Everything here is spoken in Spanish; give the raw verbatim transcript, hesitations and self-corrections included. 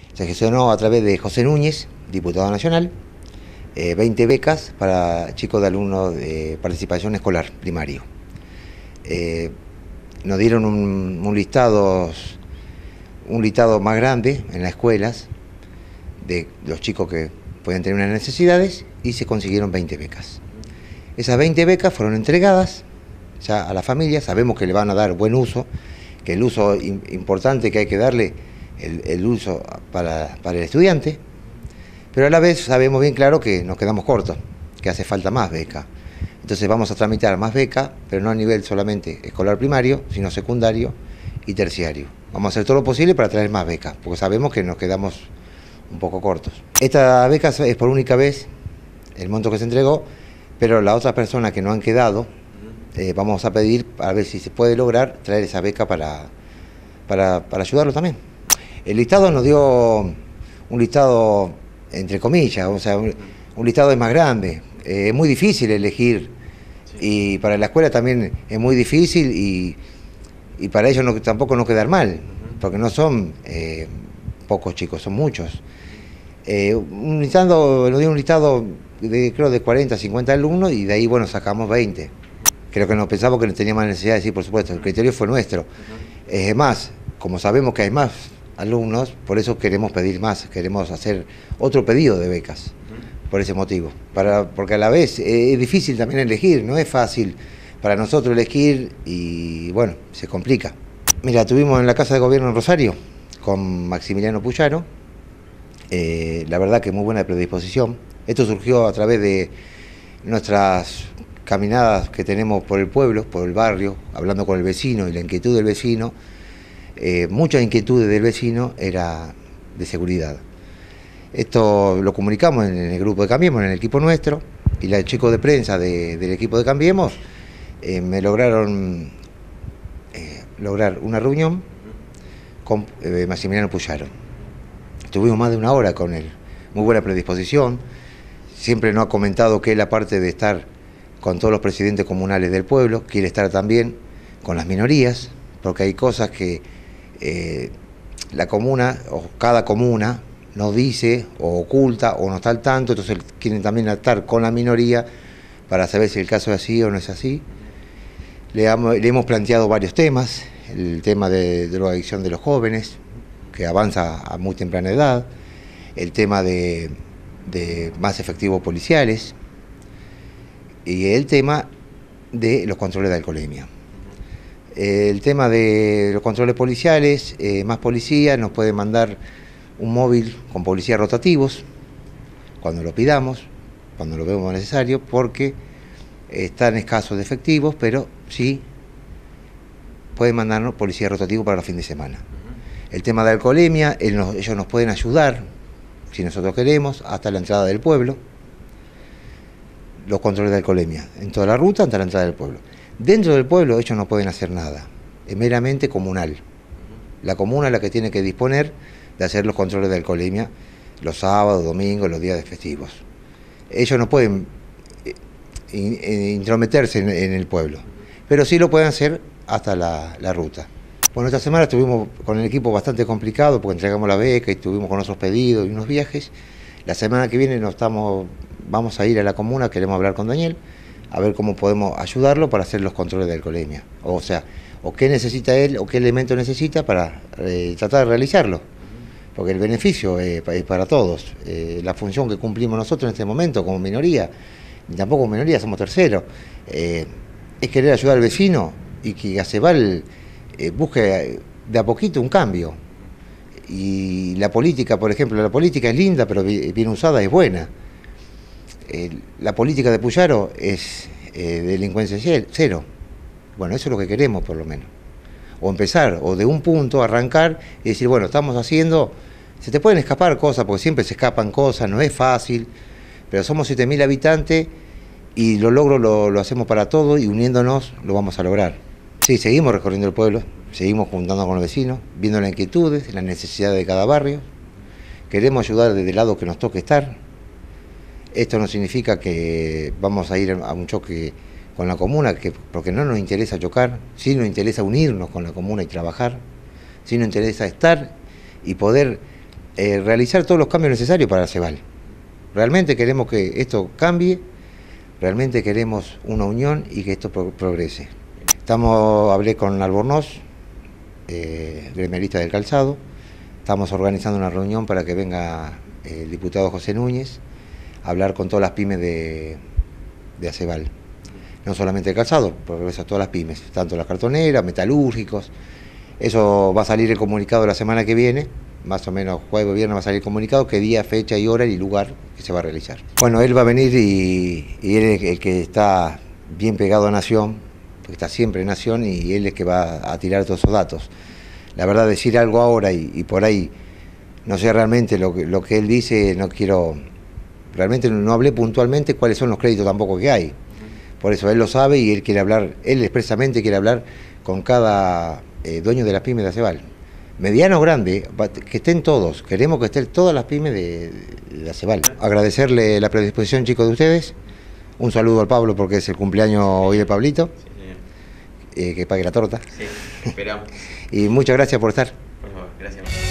Se gestionó a través de José Núñez, diputado nacional, eh, veinte becas para chicos de alumnos de participación escolar primario. Eh, nos dieron un, un, listado, un listado más grande en las escuelas de los chicos que pueden tener unas necesidades y se consiguieron veinte becas. Esas veinte becas fueron entregadas ya a la familia, sabemos que le van a dar buen uso, que el uso importante que hay que darle, el, el uso para, para el estudiante, pero a la vez sabemos bien claro que nos quedamos cortos, que hace falta más beca. Entonces vamos a tramitar más becas, pero no a nivel solamente escolar primario, sino secundario y terciario. Vamos a hacer todo lo posible para traer más becas, porque sabemos que nos quedamos un poco cortos. Esta beca es por única vez, el monto que se entregó, pero las otras personas que no han quedado, eh, vamos a pedir a ver si se puede lograr traer esa beca para, para, para ayudarlo también. El listado nos dio un listado entre comillas, o sea, un, un listado es más grande. Eh, es muy difícil elegir, y para la escuela también es muy difícil, y, y para ellos no, tampoco no quedar mal, porque no son eh, pocos chicos, son muchos. Eh, un listado, nos dio un listado de, creo, de cuarenta, cincuenta alumnos, y de ahí, bueno, sacamos veinte. Creo que no pensamos que no teníamos necesidad de decir, por supuesto, el criterio fue nuestro. Es más, como sabemos que hay más alumnos, por eso queremos pedir más, queremos hacer otro pedido de becas, por ese motivo. Para, porque a la vez es difícil también elegir, no es fácil para nosotros elegir y bueno, se complica. Mira, tuvimos en la Casa de Gobierno en Rosario con Maximiliano Puyaro, eh, la verdad que muy buena predisposición. Esto surgió a través de nuestras caminadas que tenemos por el pueblo, por el barrio, hablando con el vecino y la inquietud del vecino. Eh, muchas inquietudes del vecino era de seguridad. Esto lo comunicamos en el grupo de Cambiemos, en el equipo nuestro, y los chicos de prensa de, del equipo de Cambiemos eh, me lograron eh, lograr una reunión con eh, Maximiliano Puyaro. Estuvimos más de una hora con él, muy buena predisposición, siempre nos ha comentado que él, aparte de estar con todos los presidentes comunales del pueblo, quiere estar también con las minorías, porque hay cosas que eh, la comuna, o cada comuna, nos dice, o oculta, o no está al tanto, entonces quieren también estar con la minoría para saber si el caso es así o no es así. Le, le hemos planteado varios temas, el tema de drogadicción de los jóvenes, que avanza a muy temprana edad, el tema de, de más efectivos policiales, y el tema de los controles de alcoholemia. El tema de los controles policiales, eh, más policía, nos puede mandar un móvil con policías rotativos, cuando lo pidamos, cuando lo vemos necesario, porque están escasos de efectivos, pero sí pueden mandarnos policías rotativos para los fines de semana. El tema de alcoholemia, ellos nos pueden ayudar, si nosotros queremos, hasta la entrada del pueblo, los controles de alcoholemia, en toda la ruta hasta la entrada del pueblo. Dentro del pueblo ellos no pueden hacer nada, es meramente comunal. La comuna es la que tiene que disponer de hacer los controles de alcoholemia los sábados, domingos, los días de festivos. Ellos no pueden intrometerse en, en el pueblo, pero sí lo pueden hacer hasta la, la ruta. Bueno, esta semana estuvimos con el equipo bastante complicado porque entregamos la beca y estuvimos con otros pedidos y unos viajes. La semana que viene nos estamos, vamos a ir a la comuna, queremos hablar con Daniel, a ver cómo podemos ayudarlo para hacer los controles de alcoholemia. O sea, o qué necesita él, o qué elemento necesita para eh, tratar de realizarlo. Porque el beneficio eh, es para todos. Eh, la función que cumplimos nosotros en este momento como minoría, y tampoco como minoría, somos terceros, eh, es querer ayudar al vecino y que Acebal eh, busque de a poquito un cambio. Y la política, por ejemplo, la política es linda, pero bien usada es buena. Eh, la política de Puyaro es eh, delincuencia cero. Bueno, eso es lo que queremos, por lo menos. O empezar, o de un punto arrancar y decir, bueno, estamos haciendo, se te pueden escapar cosas, porque siempre se escapan cosas, no es fácil, pero somos siete mil habitantes y los logros lo, lo hacemos para todos y uniéndonos lo vamos a lograr. Sí, seguimos recorriendo el pueblo, seguimos juntando con los vecinos, viendo las inquietudes, las necesidades de cada barrio. Queremos ayudar desde el lado que nos toque estar. Esto no significa que vamos a ir a un choque con la comuna, que, porque no nos interesa chocar, sí nos interesa unirnos con la comuna y trabajar, sí nos interesa estar y poder eh, realizar todos los cambios necesarios para Aceval. Realmente queremos que esto cambie, realmente queremos una unión y que esto pro progrese. Estamos, hablé con Albornoz, eh, gremialista del calzado, estamos organizando una reunión para que venga el diputado José Núñez a hablar con todas las pymes de, de Aceval. No solamente el calzado, progresa todas las pymes, tanto las cartoneras, metalúrgicos. Eso va a salir el comunicado la semana que viene, más o menos jueves o viernes va a salir el comunicado, qué día, fecha y hora y lugar que se va a realizar. Bueno, él va a venir y, y él es el que está bien pegado a Nación, porque está siempre en Nación y él es el que va a tirar todos esos datos. La verdad, decir algo ahora y, y por ahí, no sé realmente lo que, lo que él dice, no quiero, realmente no hablé puntualmente cuáles son los créditos tampoco que hay. Por eso él lo sabe y él quiere hablar, él expresamente quiere hablar con cada eh, dueño de las pymes de Aceval. Mediano o grande, que estén todos, queremos que estén todas las pymes de, de Aceval. Agradecerle la predisposición, chicos, de ustedes. Un saludo al Pablo porque es el cumpleaños hoy de Pablito. Sí, eh, que pague la torta. Sí, esperamos. Y muchas gracias por estar. Por favor, gracias.